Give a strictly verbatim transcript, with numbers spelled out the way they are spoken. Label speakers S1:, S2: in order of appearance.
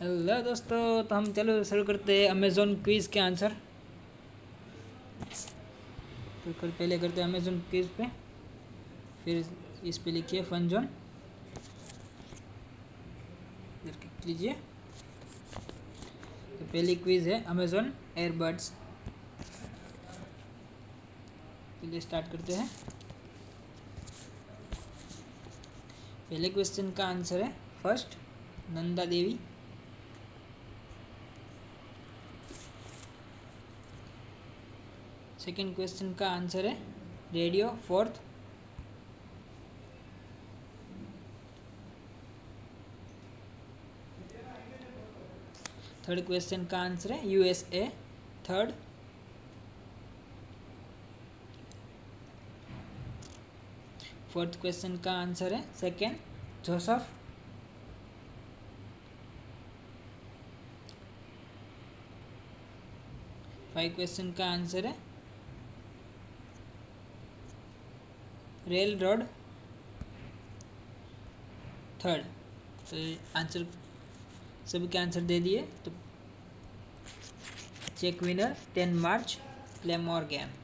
S1: Hello दोस्तों, तो हम चलो शुरू करते हैं अमेज़ोन क्विज़ के आंसर। तो कर पहले करते हैं अमेज़ोन क्विज़ पे, फिर इस पे लिखिए फन जोन, इधर क्लिक कीजिए। तो पहली क्विज़ है अमेज़ोन एयरबड्स। चलिए स्टार्ट करते हैं। पहले क्वेश्चन का आंसर है first Nanda Devi. Second question का आंसर है रेडियो फोर्थ। थर्ड क्वेश्चन का आंसर है यूएसए थर्ड। फोर्थ क्वेश्चन का आंसर है सेकंड जोसेफ। फाइव क्वेश्चन का आंसर है रेल रोड थर्ड। तो आंसर सभी के आंसर दे दिए। तो check winner ten March play more game.